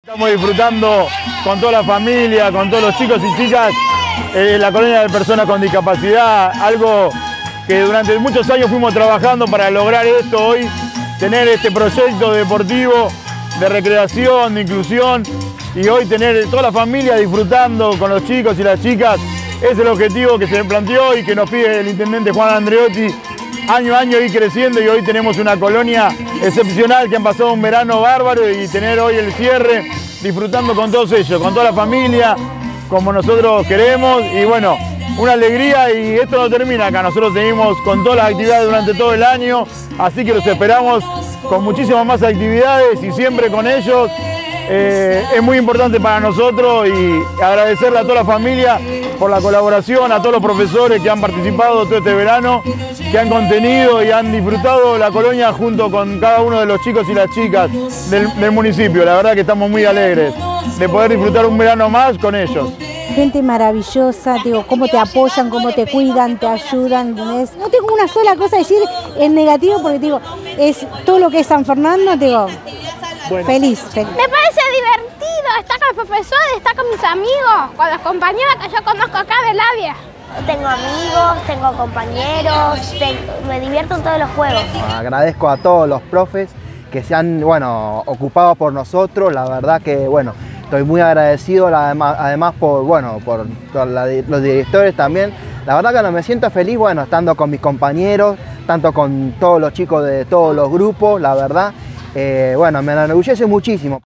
Estamos disfrutando con toda la familia, con todos los chicos y chicas, la colonia de personas con discapacidad, algo que durante muchos años fuimos trabajando para lograr esto hoy, tener este proyecto deportivo, de recreación, de inclusión, y hoy tener toda la familia disfrutando con los chicos y las chicas. Ese es el objetivo que se planteó y que nos pide el intendente Juan Andreotti, año a año ir creciendo, y hoy tenemos una colonia excepcional que han pasado un verano bárbaro, y tener hoy el cierre disfrutando con todos ellos, con toda la familia, como nosotros queremos, y bueno, una alegría, y esto no termina acá, nosotros seguimos con todas las actividades durante todo el año, así que los esperamos con muchísimas más actividades y siempre con ellos. Es muy importante para nosotros, y agradecerle a toda la familia por la colaboración, a todos los profesores que han participado todo este verano, que han contenido y han disfrutado la colonia junto con cada uno de los chicos y las chicas del municipio. La verdad que estamos muy alegres de poder disfrutar un verano más con ellos. Gente maravillosa, digo, cómo te apoyan, cómo te cuidan, te ayudan, ¿entendés? No tengo una sola cosa a decir en negativo, porque digo, es todo lo que es San Fernando, digo, bueno. Feliz. Me parece divertido estar con los profesores, estar con mis amigos, con los compañeros que yo conozco acá del área. Tengo amigos, tengo compañeros, me divierto en todos los juegos. Agradezco a todos los profes que se han ocupado por nosotros, la verdad que estoy muy agradecido, además por los directores también. La verdad que me siento feliz, estando con mis compañeros, tanto con todos los chicos de todos los grupos, la verdad. Me enorgullece muchísimo.